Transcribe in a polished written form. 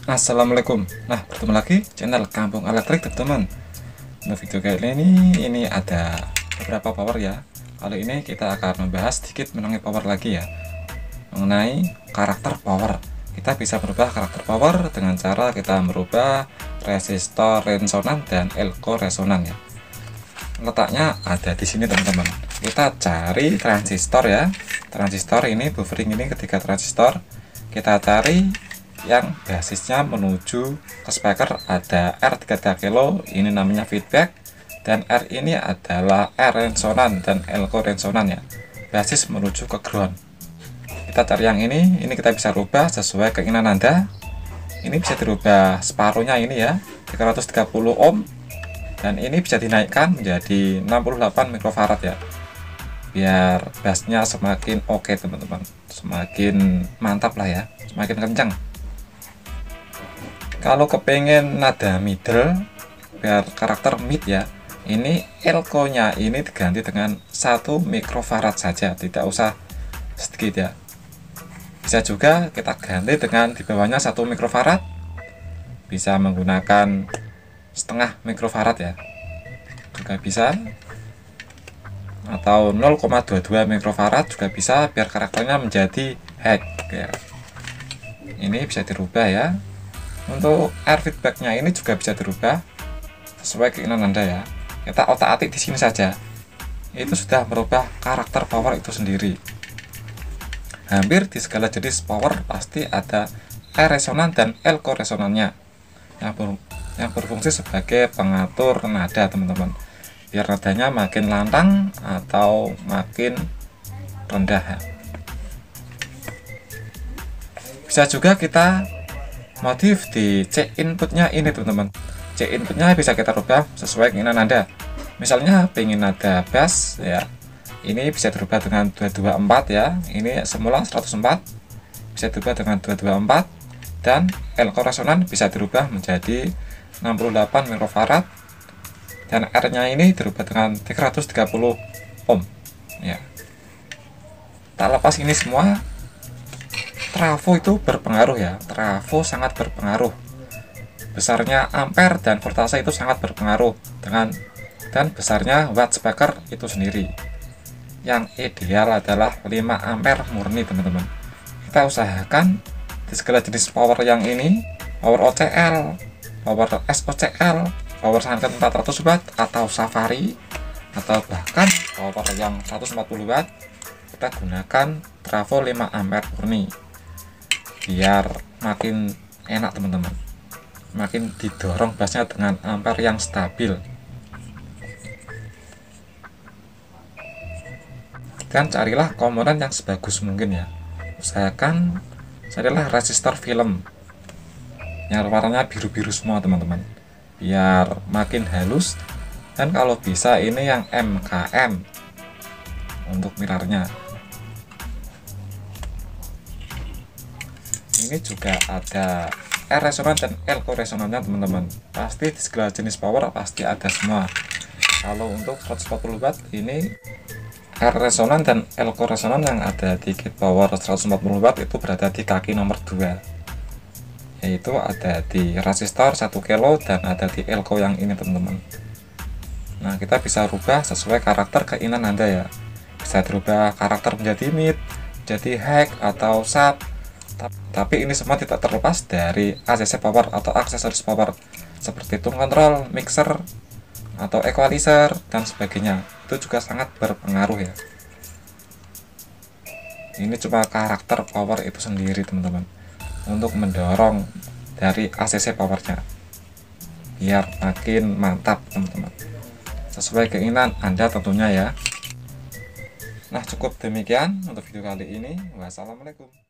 Assalamualaikum. Nah, bertemu lagi channel Kampung Elektrik, teman-teman. Untuk video kali ini ada beberapa power ya. Kali ini kita akan membahas sedikit mengenai power lagi ya, mengenai karakter power. Kita bisa merubah karakter power dengan cara kita merubah resistor resonan dan elko resonan ya. Letaknya ada di sini, teman-teman. Kita cari transistor ya. Transistor ini, buffering ini ketiga transistor. Kita cari yang basisnya menuju ke speaker, ada R33 kilo, ini namanya feedback, dan R ini adalah R resonan dan elko resonan ya, basis menuju ke ground. Kita cari yang ini kita bisa rubah sesuai keinginan Anda. Ini bisa dirubah separuhnya ini ya, 330 ohm, dan ini bisa dinaikkan menjadi 68 mikrofarad ya, biar bassnya semakin oke teman-teman, semakin mantap lah ya, semakin kencang. Kalau kepengen nada middle biar karakter mid ya, ini elko nya ini diganti dengan 1 mikrofarad saja, tidak usah sedikit ya. Bisa juga kita ganti dengan di bawahnya 1 mikrofarad, bisa menggunakan setengah mikrofarad ya, juga bisa, atau 0,22 mikrofarad juga bisa, biar karakternya menjadi high ya. Ini bisa dirubah ya. Untuk air feedbacknya ini juga bisa dirubah sesuai keinginan Anda ya. Kita otak-atik di sini saja, itu sudah merubah karakter power itu sendiri. Hampir di segala jenis power pasti ada R resonan dan elko resonannya yang berfungsi sebagai pengatur nada teman-teman, biar nadanya makin lantang atau makin rendah ya. Bisa juga kita modif di C inputnya ini teman-teman. C inputnya bisa kita rubah sesuai keinginan Anda. Misalnya pengen nada bass ya, ini bisa dirubah dengan 224 ya, ini semula 104, bisa dirubah dengan 224, dan elko resonan bisa dirubah menjadi 68 mikrofarad, dan R nya ini dirubah dengan 330 ohm ya. Tak lepas ini semua, trafo itu berpengaruh ya, trafo sangat berpengaruh. Besarnya ampere dan voltase itu sangat berpengaruh dan besarnya watt speaker itu sendiri. Yang ideal adalah 5 ampere murni teman-teman. Kita usahakan di segala jenis power yang ini, power OCL, power SOCL, power Sanken 400 watt atau Safari, atau bahkan power yang 140 watt, kita gunakan trafo 5 ampere murni, biar makin enak teman-teman, makin didorong bassnya dengan ampere yang stabil. Dan carilah komponen yang sebagus mungkin ya. Usahakan carilah resistor film yang warnanya biru-biru semua teman-teman, biar makin halus. Dan kalau bisa ini yang MKM untuk mirrornya. Ini juga ada R resonan dan elko resonannya teman-teman. Pasti di segala jenis power pasti ada semua. Kalau untuk 140 watt ini R resonan dan elko resonan yang ada di kit power 140 watt itu berada di kaki nomor 2, yaitu ada di resistor 1 kilo dan ada di elko yang ini teman-teman. Nah, kita bisa rubah sesuai karakter keinginan Anda ya. Bisa dirubah karakter menjadi mid, jadi high atau sub. Tapi ini semua tidak terlepas dari ACC power atau aksesoris power seperti tone control, mixer, atau equalizer dan sebagainya. Itu juga sangat berpengaruh ya. Ini cuma karakter power itu sendiri teman-teman, untuk mendorong dari ACC powernya biar makin mantap teman-teman, sesuai keinginan Anda tentunya ya. Nah, cukup demikian untuk video kali ini. Wassalamualaikum.